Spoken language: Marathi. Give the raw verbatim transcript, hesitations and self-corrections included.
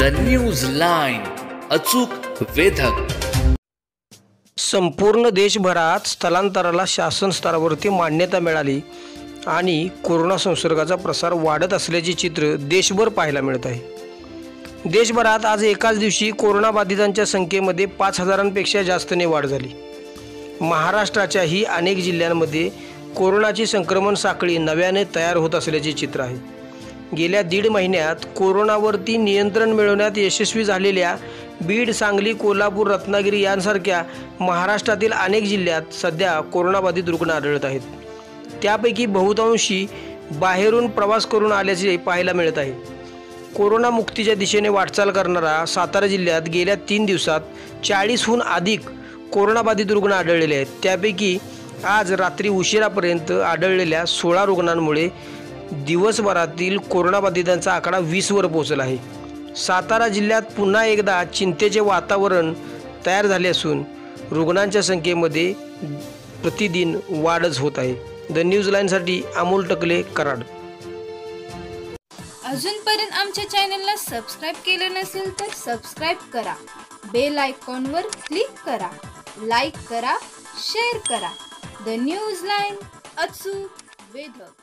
द न्यूज लाईन, अचूक वेधक। संपूर्ण देशभरात स्थलांतराला शासन स्तरावरती मान्यता मिळाली आणि कोरोना संसर्गाचा प्रसार वाढत असल्याचे चित्र देशभर पाहायला मिळत आहे। देशभरात आज एकाच दिवशी कोरोना बाधितांच्या संख्येमध्ये पाच हजारांपेक्षा जास्तने वाढ झाली। महाराष्ट्राच्याही अनेक जिल्ह्यांमध्ये कोरोनाची संक्रमण साखळी नव्याने तयार होत असल्याचे चित्र आहे। गेल्या दीड महिन्यात कोरोनावरती नियंत्रण मिळवण्यात यशस्वी झालेल्या बीड, सांगली, कोल्हापूर, रत्नागिरी यांसारख्या महाराष्ट्रातील अनेक जिल्ह्यात सध्या कोरोनाबाधित रुग्ण आढळत आहेत। त्यापैकी बहुतांशी बाहेरून प्रवास करून आल्याचे पाहायला मिळत आहे। कोरोना मुक्तीच्या दिशेने वाटचाल करणारा सातारा जिल्ह्यात गेल्या तीन दिवसात चाळीसहून अधिक कोरोनाबाधित रुग्ण आढळलेले आहेत। त्यापैकी आज रात्री उशिरापर्यंत आढळलेल्या सोळा रुग्णांमुळे दिवसभरातील कोरोनाबाधितांचा आकडा वीस वर पोहोचला आहे। सातारा जिल्ह्यात पुन्हा एकदा चिंतेचे वातावरण तयार झाले असून रुग्णांच्या संख्येमध्ये प्रतिदिन वाढच होत आहे। द न्यूज लाईनसाठी अमोल टकले, कराड। अजूनपर्यंत आमच्या चॅनलला सबस्क्राइब केले नसेल तर सबस्क्राइब करा, बेल आयकॉनवर क्लिक करा, लाईक करा, शेअर करा। द न्यूज लाईन, अचूक वेधक।